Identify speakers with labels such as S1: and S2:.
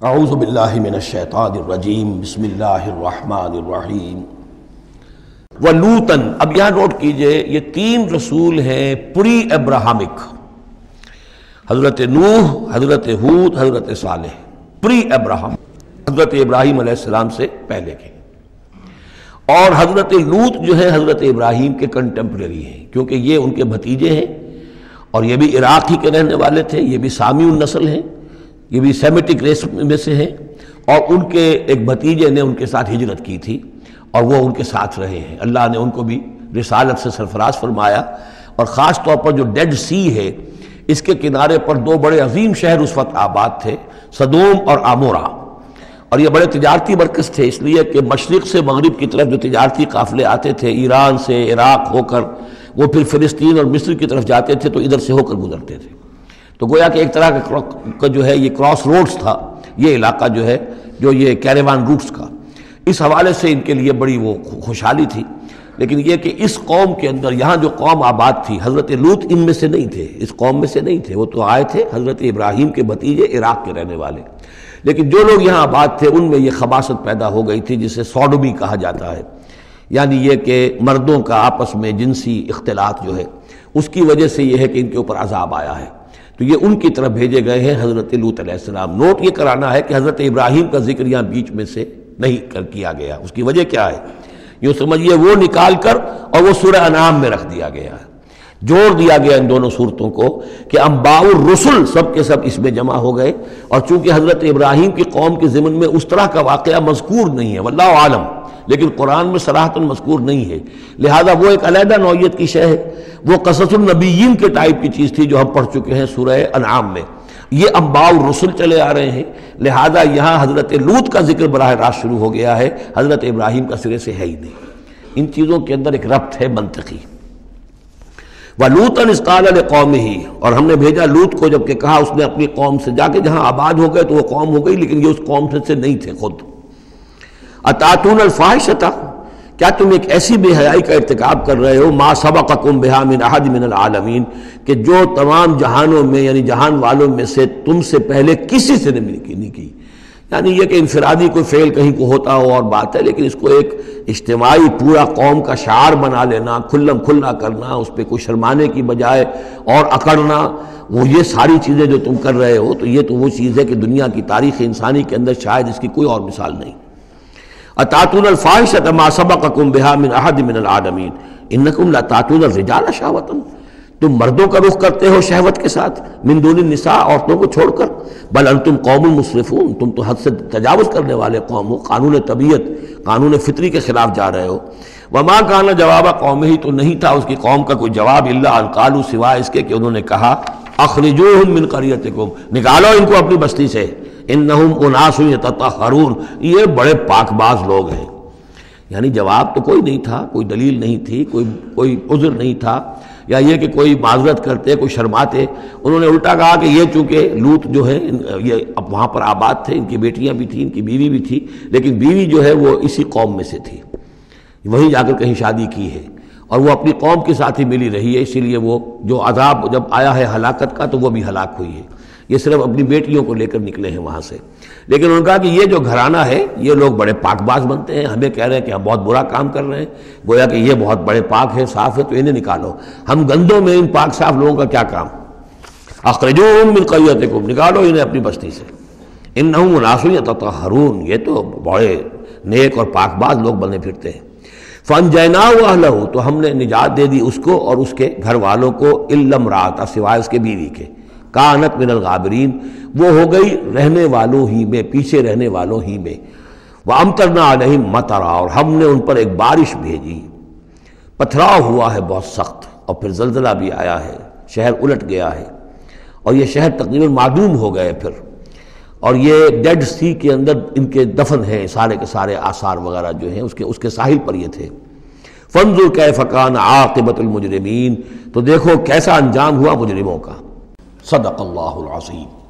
S1: اعوذ باللہ من الشیطان الرجیم بسم اللہ الرحمن الرحیم ولوطن۔ اب یہاں نوٹ کیجئے یہ تین رسول ہیں پری ابراہمک، حضرت نوح، حضرت ہود، حضرت صالح، پری ابراہم، حضرت ابراہیم علیہ السلام سے پہلے کے۔ اور حضرت لوط جو ہے حضرت ابراہیم کے کنٹمپریری ہیں، کیونکہ یہ ان کے بھتیجے ہیں اور یہ بھی عراق ہی کے رہنے والے تھے، یہ بھی سامی النسل ہیں، یہ بھی سیمیٹک ریس میں سے ہیں، اور ان کے ایک بھتیجے نے ان کے ساتھ ہجرت کی تھی اور وہ ان کے ساتھ رہے ہیں۔ اللہ نے ان کو بھی رسالت سے سرفراز فرمایا، اور خاص طور پر جو ڈیڈ سی ہے اس کے کنارے پر دو بڑے عظیم شہر اس وقت آباد تھے، سدوم اور عمورہ، اور یہ بڑے تجارتی مرکز تھے، اس لیے کہ مشرق سے مغرب کی طرف جو تجارتی قافلے آتے تھے ایران سے عراق ہو کر وہ پھر فلسطین اور مصر کی طرف جاتے تھے تو ادھر سے ہو کر گزرتے تھے، تو گویا کہ ایک طرح کا جو ہے یہ کراس روڈز تھا یہ علاقہ جو ہے، جو یہ کیریوان روٹس کا، اس حوالے سے ان کے لیے بڑی وہ خوشحالی تھی۔ لیکن یہ کہ اس قوم کے اندر یہاں جو قوم آباد تھی، حضرت لوط ان میں سے نہیں تھے، اس قوم میں سے نہیں تھے، وہ تو آئے تھے حضرت ابراہیم کے بھتیجے عراق کے رہنے والے، لیکن جو لوگ یہاں آباد تھے ان میں یہ خباثت پیدا ہو گئی تھی جسے سوڈومی کہا جاتا ہے، یعنی یہ کہ مردوں کا آپس میں جنسی اختلاط جو ہے اس کی وجہ سے یہ ہے کہ ان کے اوپر عذاب آیا ہے، تو یہ ان کی طرف بھیجے گئے ہیں حضرت لوط علیہ السلام۔ نوٹ یہ کرانا ہے کہ حضرت ابراہیم کا ذکر یہاں بیچ میں سے نہیں کیا گیا، اس کی وجہ کیا ہے؟ یوں سمجھیے وہ نکال کر اور وہ سورہ انعام میں رکھ دیا گیا ہے، جوڑ دیا گیا ان دونوں صورتوں کو کہ انباء الرسل سب کے سب اس میں جمع ہو گئے، اور چونکہ حضرت ابراہیم کی قوم کے ضمن میں اس طرح کا واقعہ مذکور نہیں ہے واللہ عالم، لیکن قرآن میں صراحتاً مذکور نہیں ہے، لہذا وہ ایک علیحدہ نوعیت کی شے ہے، وہ قصص النبیین کے ٹائپ کی چیز تھی جو ہم پڑھ چکے ہیں سورہ انعام میں، یہ انباء الرسل چلے آ رہے ہیں، لہذا یہاں حضرت لوط کا ذکر براہ راست شروع ہو گیا ہے، حضرت ابراہیم کا سرے سے ہے ہی نہیں۔ ان چیزوں کے اندر ایک ربط ہے منطقی۔ وَلُوطًا إِذْ قَالَ لِقَوْمِهِ، اور ہم نے بھیجا لوط کو جب کہ کہا اس نے اپنی قوم سے، جا کے جہاں آباد ہو گئے تو وہ قوم ہو گئی لیکن یہ اس قوم سے نہیں تھے خود۔ أَتَأْتُونَ الْفَاحِشَةَ، کیا تم ایک ایسی بے حیائی کا ارتکاب کر رہے ہو، ما سبقکم بہا من احد من العالمین، کہ جو تمام جہانوں میں یعنی جہان والوں میں سے تم سے پہلے کسی سے نہیں کی، یعنی یہ کہ انفرادی کوئی فعل کہیں کو ہوتا ہو اور بات ہے، لیکن اس کو ایک اجتماعی پورا قوم کا شعار بنا لینا، کھلم کھلا کرنا، اس پہ کوئی شرمانے کی بجائے اور اکڑنا، وہ یہ ساری چیزیں جو تم کر رہے ہو، تو یہ تو وہ چیز ہے کہ دنیا کی تاریخ انسانی کے اندر شاید اس کی کوئی اور مثال نہیں۔ اتاتون الفاحشۃ ما سبقکم بہا من احد من العالمین انکم لتاتون الرجال شہوۃ، تم مردوں کا رخ کرتے ہو شہوت کے ساتھ، من دون النساء، عورتوں کو چھوڑ کر، بل انتم قوم مسرفون، تم تو حد سے تجاوز کرنے والے قوم ہو، قانون طبیعت، قانون فطری کے خلاف جا رہے ہو۔ وما کان جواب قومہ، تو نہیں تھا اس کی قوم کا کوئی جواب، الا ان قالوا، سوائے اس کے کہ انہوں نے کہا، اخرجوہم من قریتکم، نکالو ان کو اپنی بستی سے، انہم اناس یتطہرون، یہ بڑے پاک باز لوگ ہیں۔ یعنی جواب تو کوئی نہیں تھا، کوئی دلیل نہیں تھی، کوئی عذر نہیں تھا، یا یہ کہ کوئی معذرت کرتے، کوئی شرماتے، انہوں نے الٹا کہا کہ یہ چونکہ لوط جو ہے یہ اب وہاں پر آباد تھے، ان کی بیٹیاں بھی تھیں، ان کی بیوی بھی تھی، لیکن بیوی جو ہے وہ اسی قوم میں سے تھی، وہیں جا کر کہیں شادی کی ہے، اور وہ اپنی قوم کے ساتھ ہی ملی رہی ہے، اسی لیے وہ جو عذاب جب آیا ہے ہلاکت کا تو وہ بھی ہلاک ہوئی ہے، یہ صرف اپنی بیٹیوں کو لے کر نکلے ہیں وہاں سے۔ لیکن انہوں نے کہا کہ یہ جو گھرانہ ہے یہ لوگ بڑے پاک باز بنتے ہیں، ہمیں کہہ رہے ہیں کہ ہم بہت برا کام کر رہے ہیں، گویا کہ یہ بہت بڑے پاک ہیں، صاف ہے، تو انہیں نکالو، ہم گندوں میں ان پاک صاف لوگوں کا کیا کام؟ اخرجوہم من قریتکم، نکالو انہیں اپنی بستی سے، انہم اناس یتطہرون، یہ تو بڑے نیک اور پاک باز لوگ بنے پھرتے ہیں۔ فانجیناہ واہلہ، تو ہم نے نجات دے دی اس کو اور اس کے گھر والوں کو، الا امرأتہ، سوائے اس کے بیوی کے، کانت من الغابرین، وہ ہو گئی رہنے والوں ہی میں، پیچھے رہنے والوں ہی میں، وامطرنا علیہم مطرا، اور ہم نے ان پر ایک بارش بھیجی، پتھراؤ ہوا ہے بہت سخت، اور پھر زلزلہ بھی آیا ہے، شہر الٹ گیا ہے، اور یہ شہر تقریباً معدوم ہو گئے پھر، اور یہ ڈیڈ سی کے اندر ان کے دفن ہیں سارے کے سارے آثار وغیرہ جو ہیں اس کے ساحل پر یہ تھے۔ فانظر کیف کان عاقبۃ المجرمین، تو دیکھو کیسا انجام ہوا مجرموں کا۔ صدق اللہ العظیم۔